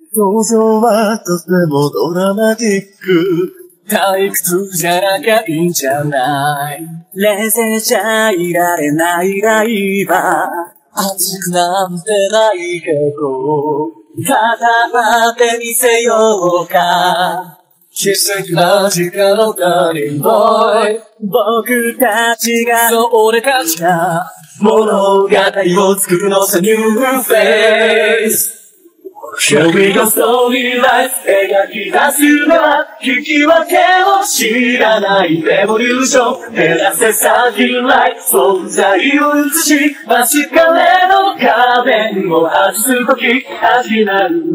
登場はとてもドラマティック。退屈じゃなきゃいいんじゃない。冷静じゃいられないライバー。熱くなんてないけど、固まってみせようか。奇跡間近のターニングボーイ。僕たちが、そう俺たちが、物語を作るのさ、ニューフェイス。Here we go, story life 描き出すのは引き分けを知らないレボリューション照らせサーキュライ存在を映しマスカレの仮面を外すとき始まる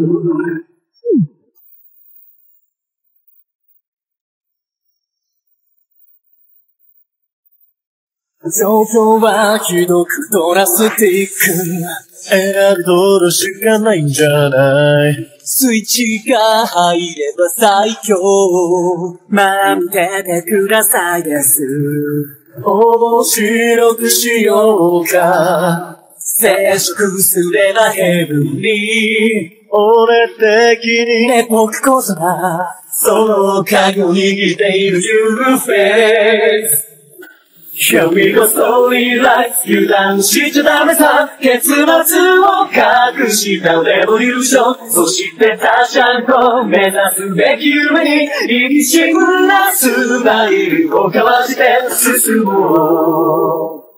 状況はひどくドラスティック選び取るしかないんじゃないスイッチが入れば最強待っててくださいです面白くしようか接触すればヘブンに俺的にね僕こそがその鍵を握っているユーフェイスHere we go, story life 油断しちゃダメさ結末を隠したレボリューションそして他者と目指すべき夢に意気しんなスマイルを交わして進もう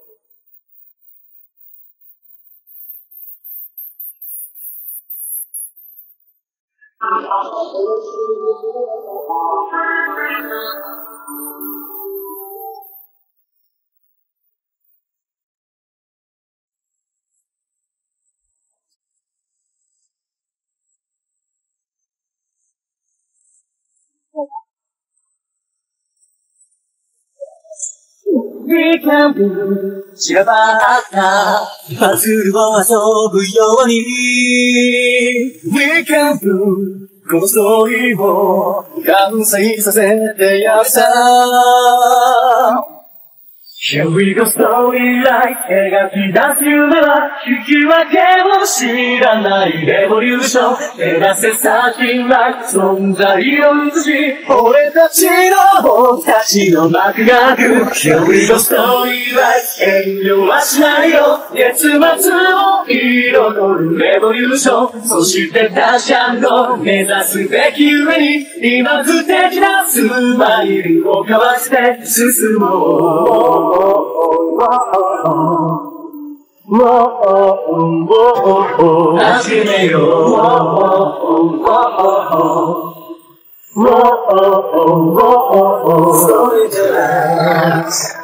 We can do 散らばったパズルを遊ぶように We can do このストーリーを完成させてやるさ Here we go, story life 描き出す夢は引き分けを知らないレボリューション照らせサーキュライ存在を映し俺たちの僕たちの幕が開く Here we go, story life 遠慮はしないよ結末を彩るレボリューションそして他者の目指すべき夢に今素敵なスマイルを交わして進もう始めようStorytellers